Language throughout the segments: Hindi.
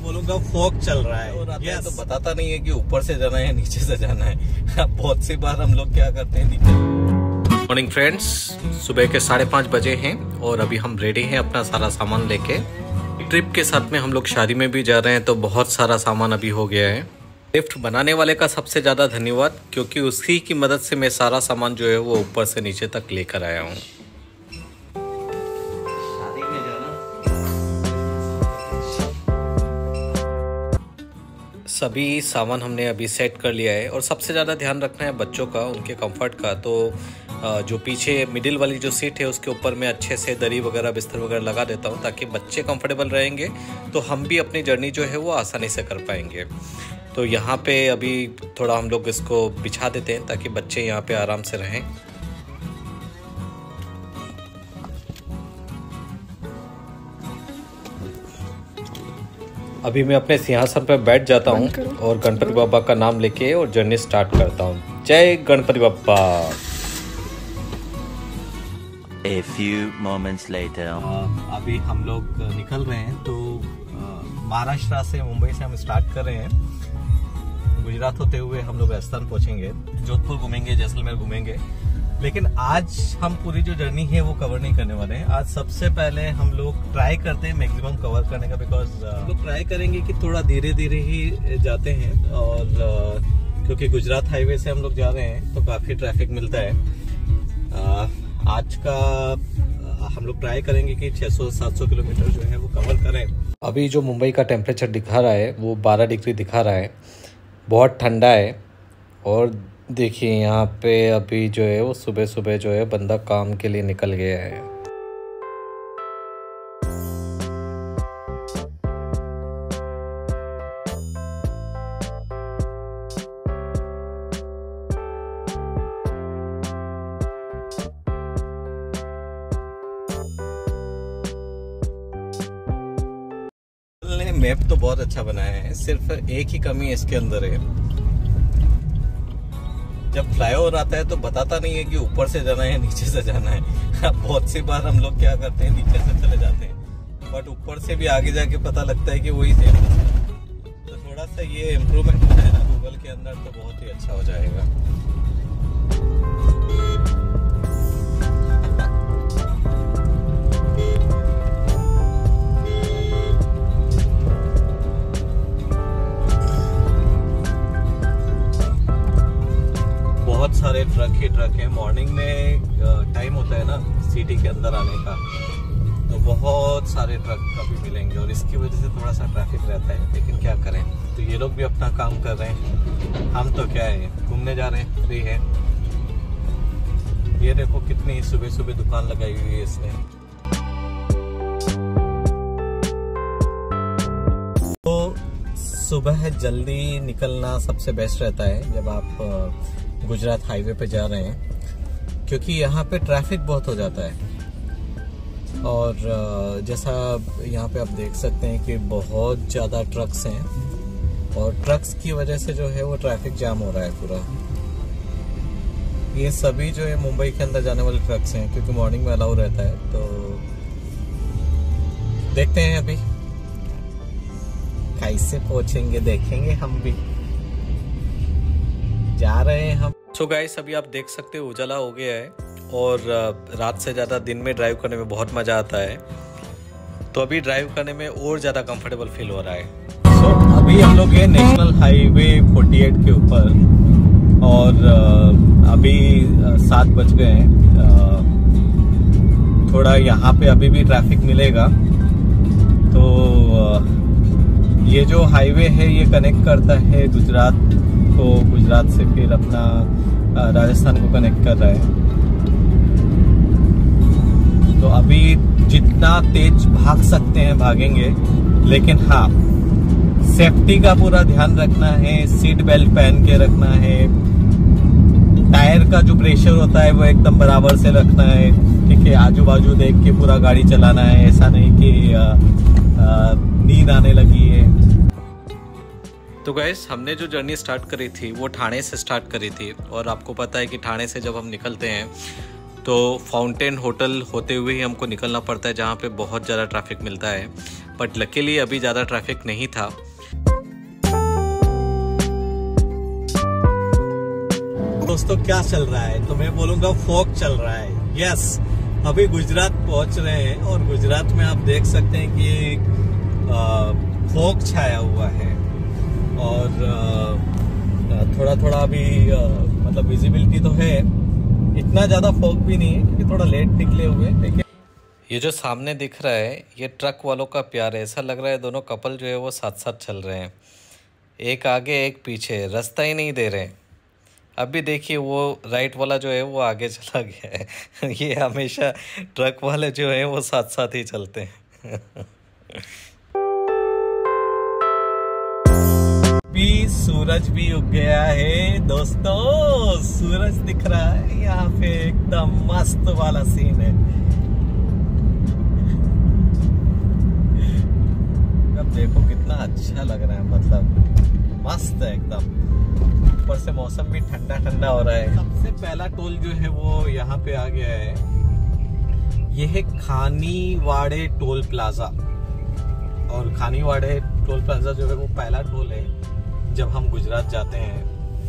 बोलूंगा फॉग चल रहा है और तो बताता नहीं है कि ऊपर से जाना है या नीचे से जाना है। बहुत सी बार हम लोग क्या करते हैं मॉर्निंग फ्रेंड्स, सुबह के 5:30 बजे हैं और अभी हम रेडी हैं अपना सारा सामान लेके। ट्रिप के साथ में हम लोग शादी में भी जा रहे हैं तो बहुत सारा सामान अभी हो गया है। लिफ्ट बनाने वाले का सबसे ज़्यादा धन्यवाद, क्योंकि उसी की मदद से मैं सारा सामान जो है वो ऊपर से नीचे तक लेकर आया हूँ। सभी सामान हमने अभी सेट कर लिया है और सबसे ज़्यादा ध्यान रखना है बच्चों का, उनके कंफर्ट का। तो जो पीछे मिडिल वाली जो सीट है उसके ऊपर मैं अच्छे से दरी वगैरह बिस्तर वगैरह लगा देता हूँ, ताकि बच्चे कंफर्टेबल रहेंगे तो हम भी अपनी जर्नी जो है वो आसानी से कर पाएंगे। तो यहाँ पे अभी थोड़ा हम लोग इसको बिछा देते हैं ताकि बच्चे यहाँ पे आराम से रहें। अभी मैं अपने सिंहासन पर बैठ जाता हूँ और गणपति बाबा का नाम लेके और जर्नी स्टार्ट करता हूँ। जय गणपति बाबा। A few moments later. अभी हम लोग निकल रहे हैं। तो महाराष्ट्र से, मुंबई से हम स्टार्ट कर रहे हैं। गुजरात होते हुए हम लोग राजस्थान पहुंचेंगे, जोधपुर घूमेंगे, जैसलमेर घूमेंगे। लेकिन आज हम पूरी जो जर्नी है वो कवर नहीं करने वाले हैं। आज सबसे पहले हम लोग ट्राई करते हैं मैक्सिमम कवर करने का, बिकॉज हम लोग ट्राई करेंगे कि थोड़ा धीरे धीरे ही जाते हैं। और क्योंकि गुजरात हाईवे से हम लोग जा रहे हैं तो काफी ट्रैफिक मिलता है। आज का हम लोग ट्राई करेंगे कि 600-700 किलोमीटर जो है वो कवर करें। अभी जो मुंबई का टेम्परेचर दिखा रहा है वो 12 डिग्री दिखा रहा है। बहुत ठंडा है। और देखिए यहाँ पे अभी जो है वो सुबह सुबह जो है बंदा काम के लिए निकल गया है। मैप तो बहुत अच्छा बनाया है, सिर्फ एक ही कमी इसके अंदर है। जब फ्लाईओवर आता है तो बताता नहीं है कि ऊपर से जाना है या नीचे से जाना है। बहुत सी बार हम लोग क्या करते हैं, नीचे से चले जाते हैं, बट ऊपर से भी आगे जाके पता लगता है कि वही सेम है। तो थोड़ा सा ये इम्प्रूवमेंट है ना गूगल के अंदर, तो बहुत ही अच्छा हो जाएगा। बहुत सारे ट्रक ही ट्रक हैं। मॉर्निंग में टाइम होता है ना सिटी के अंदर आने का, तो बहुत सारे ट्रक कभी मिलेंगे और इसकी वजह से थोड़ा सा ट्रैफिक रहता है। लेकिन क्या करें, तो ये लोग भी अपना काम कर रहे हैं, हम तो क्या है, घूमने जा रहे हैं, फ्री है। ये देखो कितनी सुबह सुबह दुकान लगाई हुई है इसने। तो सुबह जल्दी निकलना सबसे बेस्ट रहता है जब आप गुजरात हाईवे पे जा रहे हैं, क्योंकि यहाँ पे ट्रैफिक बहुत हो जाता है। और जैसा यहाँ पे आप देख सकते हैं कि बहुत ज़्यादा ट्रक्स हैं और ट्रक्स की वजह से जो है वो ट्रैफिक जाम हो रहा है पूरा। ये सभी जो है मुंबई के अंदर जाने वाले ट्रक्स हैं, क्योंकि मॉर्निंग में अलाउ रहता है। तो देखते हैं अभी कैसे पहुंचेंगे, देखेंगे। हम भी जा रहे हैं हम। सो गाइस, अभी आप देख सकते हो उजाला हो गया है और रात से ज़्यादा दिन में ड्राइव करने में बहुत मज़ा आता है। तो अभी ड्राइव करने में और ज़्यादा कंफर्टेबल फील हो रहा है। सो अभी हम लोग हैं नेशनल हाईवे 48 के ऊपर और अभी 7 बज गए हैं। थोड़ा यहाँ पे अभी भी ट्रैफिक मिलेगा। तो ये जो हाईवे है ये कनेक्ट करता है गुजरात को, गुजरात से फिर अपना राजस्थान को कनेक्ट कर रहा है। तो अभी जितना तेज भाग सकते हैं भागेंगे, लेकिन हाँ, सेफ्टी का पूरा ध्यान रखना है, सीट बेल्ट पहन के रखना है, टायर का जो प्रेशर होता है वो एकदम बराबर से रखना है, ठीक है। आजू बाजू देख के पूरा गाड़ी चलाना है, ऐसा नहीं कि नींद आने लगी है। तो गाइस, हमने जो जर्नी स्टार्ट करी थी वो ठाणे से स्टार्ट करी थी और आपको पता है कि ठाणे से जब हम निकलते हैं तो फाउंटेन होटल होते हुए ही हमको निकलना पड़ता है, जहाँ पे बहुत ज़्यादा ट्रैफिक मिलता है। बट लकीली अभी ज़्यादा ट्रैफिक नहीं था। दोस्तों क्या चल रहा है, तो मैं बोलूँगा फोक चल रहा है। यस, अभी गुजरात पहुंच रहे हैं और गुजरात में आप देख सकते हैं कि फोक छाया हुआ है और थोड़ा थोड़ा अभी मतलब विजिबिलिटी तो है, इतना ज़्यादा फोक भी नहीं है क्योंकि थोड़ा लेट निकले हुए। लेकिन ये जो सामने दिख रहा है ये ट्रक वालों का प्यार है। ऐसा लग रहा है दोनों कपल जो है वो साथ साथ चल रहे हैं, एक आगे एक पीछे, रास्ता ही नहीं दे रहे। अभी देखिए वो राइट वाला जो है वो आगे चला गया है। ये हमेशा ट्रक वाले जो है वो साथ साथ ही चलते हैं। भी सूरज भी उग गया है दोस्तों, सूरज दिख रहा है यहाँ पे, एकदम मस्त वाला सीन है। अब देखो कितना अच्छा लग रहा है, मतलब मस्त है एकदम। ऊपर से मौसम भी ठंडा ठंडा हो रहा है। सबसे पहला टोल जो है वो यहाँ पे आ गया है, ये है खानीवाड़े टोल प्लाजा। और खानीवाड़े टोल प्लाजा जो है वो पहला टोल है जब हम गुजरात जाते हैं।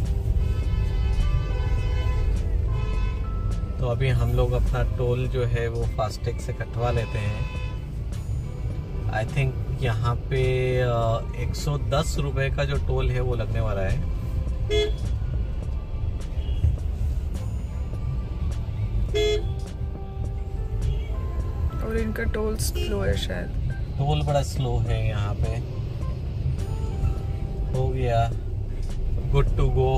तो अभी हम लोग अपना टोल जो है वो फास्टैग से कटवा लेते हैं। आई थिंक यहाँ पे 110 रुपए का जो टोल है वो लगने वाला है। और इनका टोल स्लो है शायद, टोल बड़ा स्लो है यहाँ पे। हो गया, गुड टू गो।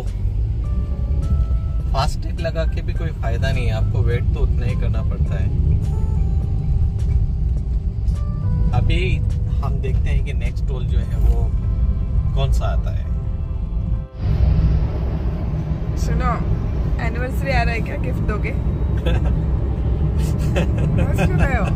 फास्टैग लगा के भी कोई फायदा नहीं है, आपको वेट तो उतना ही करना पड़ता है। अभी हम देखते हैं कि नेक्स्ट टोल जो है वो कौन सा आता है। सुनो, एनिवर्सरी आ रहा है, क्या गिफ्ट दोगे? बस क्यों गए हो?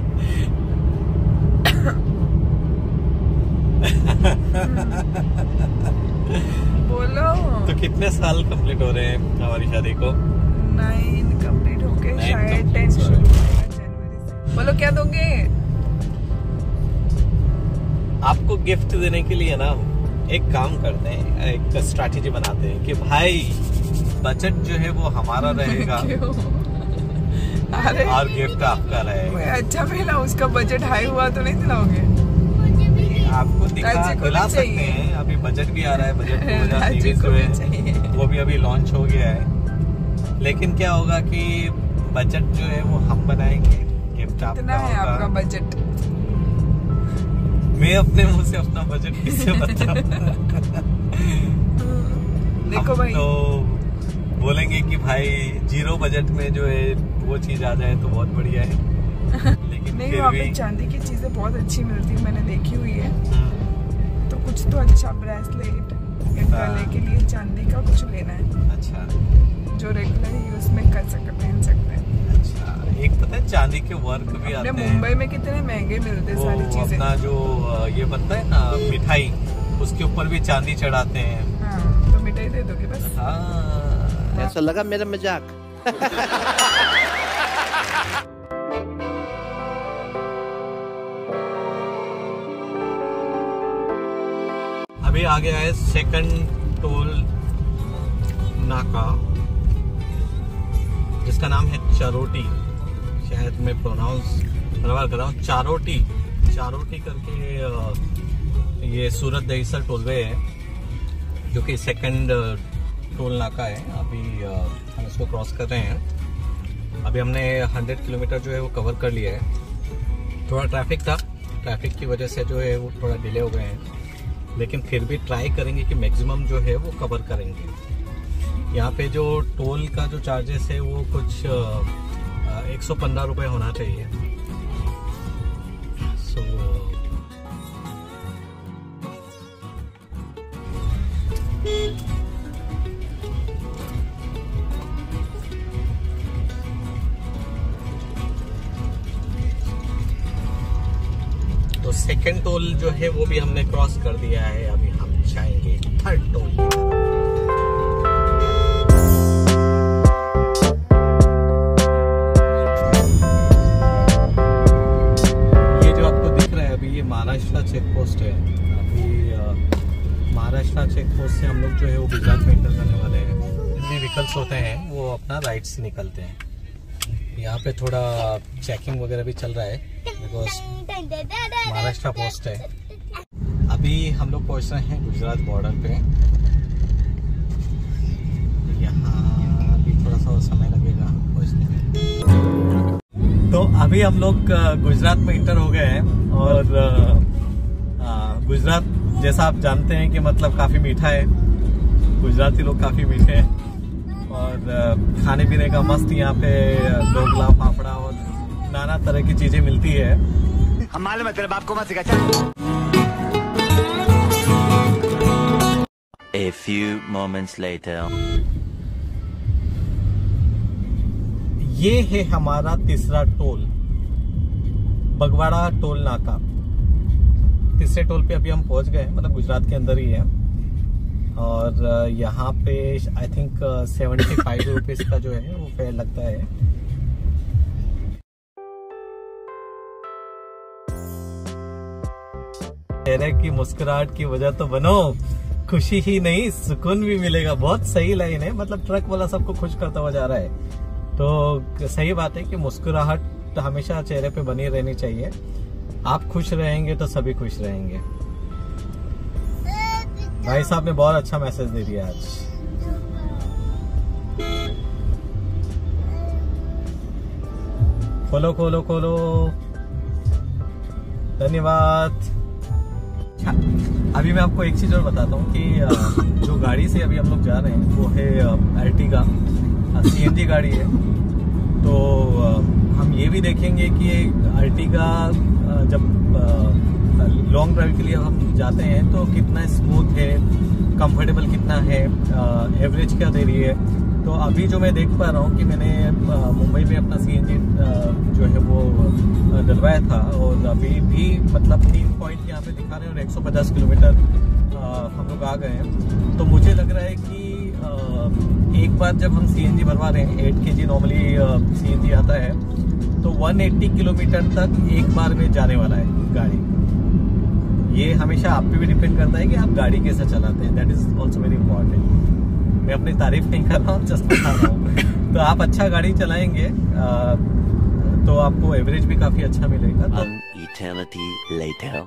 बोलो। तो कितने साल कंप्लीट हो रहे हैं हमारी शादी को? 9 कंप्लीट होके शायद 10 शुरू जनवरी से। बोलो क्या दोगे? आपको गिफ्ट देने के लिए ना एक काम करते हैं, एक स्ट्रैटेजी बनाते हैं कि भाई बजट जो है वो हमारा रहेगा अरे और गिफ्ट आपका रहेगा। अच्छा पहला उसका बजट हाई हुआ तो नहीं दिलाओगे? आपको दिला सकते हैं, अभी बजट भी आ रहा है, बजट 2023 जो है वो भी अभी लॉन्च हो गया है। लेकिन क्या होगा कि बजट जो है वो हम बनाएंगे, गिफ्ट आपका है होगा। आपका बजट मैं अपने मुंह से अपना बजट किससे बताऊं? देखो भाई, तो बोलेंगे कि भाई 0 बजट में जो है वो चीज आ जाए तो बहुत बढ़िया है। लेकिन नहीं, फिर वहाँ पे भी चांदी की चीजें बहुत अच्छी मिलती है, मैंने देखी हुई है। तो कुछ तो अच्छा ब्रेसलेट या गले के लिए चांदी का कुछ लेना है। अच्छा, जो रेगुलर यूज में कर सकते, पहन सकते हैं। अच्छा, एक पता है चांदी के वर्क भी आते हैं। मुंबई में कितने महंगे मिलते हैं सारी चीजें। अपना जो ये बनता है ना मिठाई, उसके ऊपर भी चांदी चढ़ाते हैं। हाँ, तो मिठाई दे दोगे बस। हाँ, ऐसा लगा मेरा मजाक। अभी आ गया है सेकंड टोल नाका, जिसका नाम है चारोटी। शायद मैं प्रोनाउंस बराबर कर रहा हूँ, चारोटी। चारोटी करके ये सूरत दहीसर टोलवे है, जो कि सेकंड टोल नाका है। अभी हम इसको क्रॉस कर रहे हैं। अभी हमने 100 किलोमीटर जो है वो कवर कर लिया है। थोड़ा ट्रैफिक था, ट्रैफिक की वजह से जो है वो थोड़ा डिले हो गए हैं, लेकिन फिर भी ट्राई करेंगे कि मैक्सिमम जो है वो कवर करेंगे। यहाँ पे जो टोल का जो चार्जेस है वो कुछ 115 रुपये होना चाहिए। सो तो सेकंड टोल जो है वो भी हमने क्रॉस कर दिया है। अभी हम जाएंगे थर्ड टोल। ये जो आपको दिख रहा है अभी, ये महाराष्ट्र चेक पोस्ट है। अभी महाराष्ट्र चेक पोस्ट से हम लोग जो है वो गुजरात में एंटर करने वाले हैं। जितने व्हीकल्स होते हैं वो अपना राइट से निकलते हैं। यहाँ पे थोड़ा चेकिंग वगैरह भी चल रहा है बिकॉज महाराष्ट्र पोस्ट है। अभी हम लोग पहुँच रहे हैं गुजरात बॉर्डर पे। यहाँ अभी थोड़ा सा समय लगेगा पहुँचने में। तो अभी हम लोग गुजरात में इंटर हो गए हैं और गुजरात जैसा आप जानते हैं कि मतलब काफ़ी मीठा है। गुजराती लोग काफ़ी मीठे हैं और खाने पीने का मस्त यहाँ पे ढोकला फाफड़ा और नाना तरह की चीज़ें मिलती है। हम मालूम है तेरे बाप को मत सिखा। A few moments later. ये है हमारा तीसरा टोल, बगवाड़ा टोल नाका। तीसरे टोल पे अभी हम पहुंच गए, मतलब गुजरात के अंदर ही है। और यहाँ पे आई थिंक 75 रुपीज का जो है वो फेयर लगता है। चेहरे की मुस्कुराहट की वजह तो बनो, खुशी ही नहीं सुकून भी मिलेगा। बहुत सही लाइन है, मतलब ट्रक वाला सबको खुश करता हुआ जा रहा है। तो सही बात है कि मुस्कुराहट हमेशा चेहरे पे बनी रहनी चाहिए। आप खुश रहेंगे तो सभी खुश रहेंगे। भाई साहब ने बहुत अच्छा मैसेज दे दिया आज। खोलो खोलो खोलो, धन्यवाद। अभी मैं आपको एक चीज और बताता हूँ कि जो गाड़ी से अभी हम लोग जा रहे हैं वो है अर्टिगा, CNG गाड़ी है। तो हम ये भी देखेंगे कि अर्टिगा जब लॉन्ग ड्राइव के लिए हम जाते हैं तो कितना स्मूथ है, कंफर्टेबल कितना है, एवरेज क्या दे रही है। तो अभी जो मैं देख पा रहा हूँ कि मैंने मुंबई में अपना CNG जो है वो डलवाया था और अभी भी मतलब 3 पॉइंट यहाँ पे दिखा रहे हैं और 150 किलोमीटर हम लोग आ गए हैं। तो मुझे लग रहा है कि एक बार जब हम CNG भरवा रहे हैं, 8 kg नॉर्मली CNG आता है, तो 180 किलोमीटर तक एक बार में जाने वाला है गाड़ी। ये हमेशा आप पे भी डिपेंड करता है कि आप गाड़ी कैसे चलाते हैं। That is also very important. मैं अपनी तारीफ नहीं कर रहा हूँ, जस्ट बता रहा हूँ। तो आप अच्छा गाड़ी चलाएंगे तो आपको एवरेज भी काफी अच्छा मिलेगा। तो Eternity later.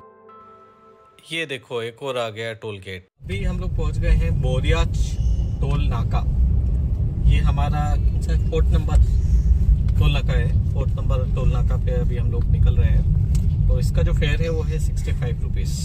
ये देखो एक और आ गया टोल गेट। अभी हम लोग पहुंच गए हैं बोरियाच टोल नाका। ये हमारा 4th नंबर टोल नाका है। 4th नंबर टोल नाका पे अभी हम लोग निकल रहे हैं। तो इसका जो फेयर है वो है 65 रुपीज।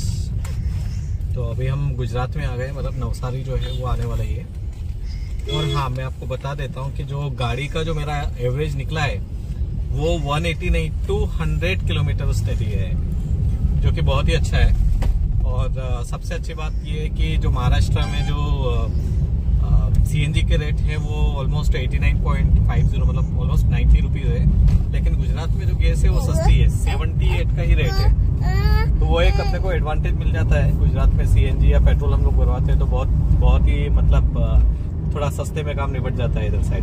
तो अभी हम गुजरात में आ गए, मतलब नवसारी जो है वो आने वाला ही है। और हाँ, मैं आपको बता देता हूँ कि जो गाड़ी का जो मेरा एवरेज निकला है वो 180 नहीं 200 किलोमीटर उसने दिए है, जो कि बहुत ही अच्छा है। और सबसे अच्छी बात ये है कि जो महाराष्ट्र में जो CNG के रेट है वो ऑलमोस्ट 89.50 मतलब ऑलमोस्ट 90 रुपीज है। लेकिन गुजरात में जो गैस है वो सस्ती है, 78 का ही रेट है। तो वो एक अपने को एडवांटेज मिल जाता है। गुजरात में CNG या पेट्रोल हम लोग भरवाते हैं तो बहुत ही मतलब थोड़ा सस्ते में काम निपट जाता है इधर साइड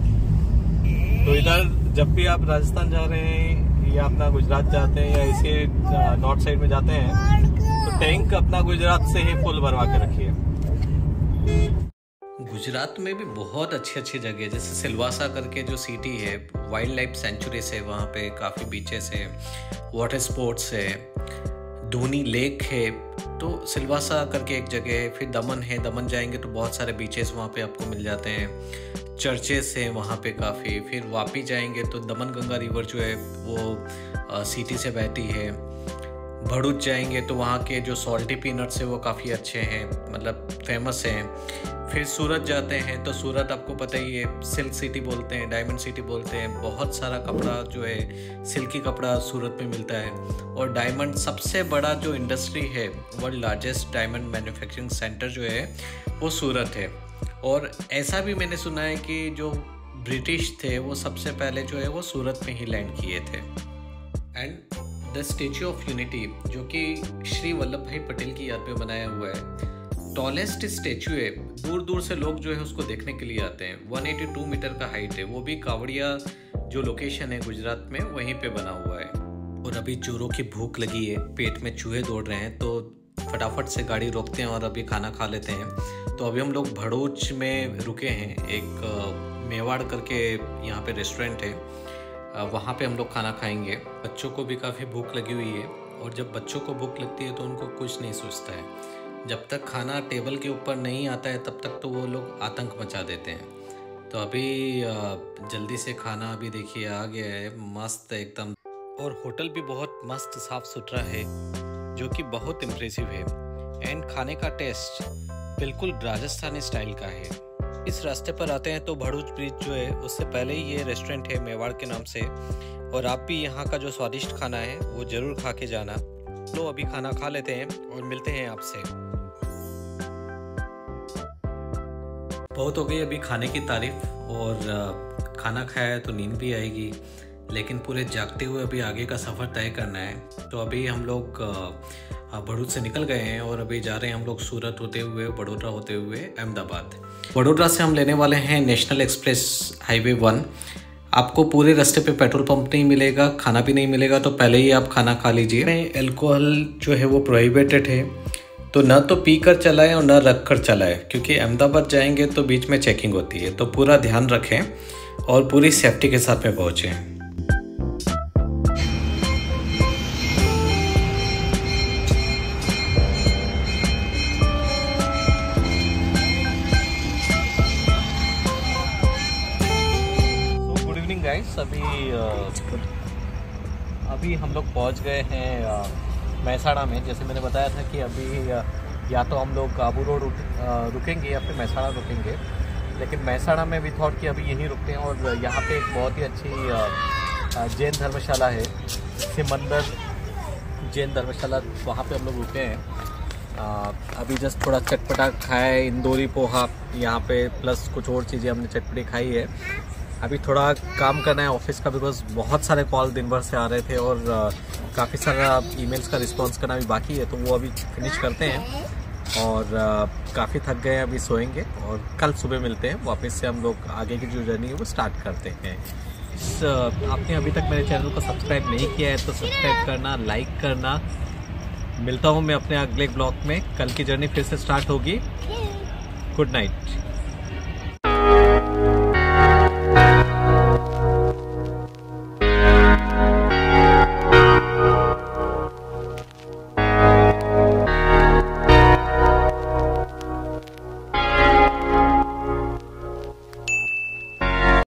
में। तो इधर जब भी आप राजस्थान जा रहे हैं या अपना गुजरात जाते हैं या इसे नॉर्थ साइड में जाते हैं तो टैंक अपना गुजरात से ही फुल भरवा के रखिए। गुजरात में भी बहुत अच्छी जगह है, जैसे सिलवासा करके जो सिटी है, वाइल्ड लाइफ सेंचुरीज है, वहाँ पे काफ़ी बीचेस है, वाटर स्पोर्ट्स है, धोनी लेक है। तो सिलवासा करके एक जगह है। फिर दमन है, दमन जाएंगे तो बहुत सारे बीचेस वहाँ पे आपको मिल जाते हैं। चर्चेस हैं वहाँ पे काफ़ी। फिर वापी जाएंगे तो दमन गंगा रिवर जो है वो सिटी से बहती है। भड़ूच जाएंगे तो वहाँ के जो सॉल्टी पीनट्स है वो काफ़ी अच्छे हैं, मतलब फेमस हैं। फिर सूरत जाते हैं तो सूरत आपको पता ही है, सिल्क सिटी बोलते हैं, डायमंड सिटी बोलते हैं। बहुत सारा कपड़ा जो है सिल्की कपड़ा सूरत में मिलता है। और डायमंड सबसे बड़ा जो इंडस्ट्री है, world largest diamond manufacturing centre जो है वो सूरत है। और ऐसा भी मैंने सुना है कि जो ब्रिटिश थे वो सबसे पहले जो है वो सूरत में ही लैंड किए थे। And the statue of unity जो कि श्री वल्लभ भाई पटेल की याद में बनाया हुआ है, टॉलेस्ट स्टेच्यू है। दूर दूर से लोग जो है उसको देखने के लिए आते हैं। 182 मीटर का हाइट है, वो भी कावड़िया जो लोकेशन है गुजरात में वहीं पे बना हुआ है। और अभी चूरों की भूख लगी है, पेट में चूहे दौड़ रहे हैं, तो फटाफट से गाड़ी रोकते हैं और अभी खाना खा लेते हैं। तो अभी हम लोग भरूच में रुके हैं, एक मेवाड़ करके यहाँ पे रेस्टोरेंट है, वहाँ पे हम लोग खाना खाएंगे। बच्चों को भी काफ़ी भूख लगी हुई है और जब बच्चों को भूख लगती है तो उनको कुछ नहीं सोचता है। जब तक खाना टेबल के ऊपर नहीं आता है तब तक तो वो लोग आतंक मचा देते हैं। तो अभी जल्दी से खाना अभी देखिए आ गया है, मस्त एकदम, और होटल भी बहुत मस्त साफ़ सुथरा है जो कि बहुत इम्प्रेसिव है। एंड खाने का टेस्ट बिल्कुल राजस्थानी स्टाइल का है। इस रास्ते पर आते हैं तो भरूच ब्रिज जो है उससे पहले ही ये रेस्टोरेंट है मेवाड़ के नाम से, और आप भी यहाँ का जो स्वादिष्ट खाना है वो ज़रूर खा के जाना। लो अभी खाना खा लेते हैं और मिलते हैं आपसे। बहुत हो गई अभी खाने की तारीफ, और खाना खाया है तो नींद भी आएगी, लेकिन पूरे जागते हुए अभी आगे का सफ़र तय करना है। तो अभी हम लोग भरूच से निकल गए हैं और अभी जा रहे हैं हम लोग सूरत होते हुए, वडोदरा होते हुए अहमदाबाद। वडोदरा से हम लेने वाले हैं नेशनल एक्सप्रेस हाईवे 1। आपको पूरे रास्ते पे पेट्रोल पंप नहीं मिलेगा, खाना भी नहीं मिलेगा, तो पहले ही आप खाना खा लीजिए। अल्कोहल जो है वो प्रोहिबिटेड है, तो ना तो पी कर चलाएं और ना रख कर चलाएं, क्योंकि अहमदाबाद जाएंगे तो बीच में चेकिंग होती है। तो पूरा ध्यान रखें और पूरी सेफ्टी के साथ में पहुँचें। गाइस अभी हम लोग पहुंच गए हैं मैसाड़ा में। जैसे मैंने बताया था कि अभी या तो हम लोग आबू रोड रुकेंगे या फिर मैसाड़ा रुकेंगे, लेकिन मैसाड़ा में भी थॉट कि अभी यहीं रुकते हैं। और यहाँ पे एक बहुत ही अच्छी जैन धर्मशाला है, सिमंदर जैन धर्मशाला, वहाँ पे हम लोग रुके हैं। अभी जस्ट थोड़ा चटपटा खाया है, इंदौरी पोहा यहाँ पे, प्लस कुछ और चीज़ें हमने चटपटी खाई है। अभी थोड़ा काम करना है ऑफिस का, बिकॉज बहुत सारे कॉल दिन भर से आ रहे थे और काफ़ी सारा ईमेल्स का रिस्पांस करना भी बाकी है, तो वो अभी फिनिश करते हैं। और काफ़ी थक गए हैं, अभी सोएंगे और कल सुबह मिलते हैं वापस से। हम लोग आगे की जो जर्नी है वो स्टार्ट करते हैं। आपने अभी तक मेरे चैनल को सब्सक्राइब नहीं किया है तो सब्सक्राइब करना, लाइक करना। मिलता हूँ मैं अपने अगले ब्लॉग में। कल की जर्नी फिर से स्टार्ट होगी। Good night.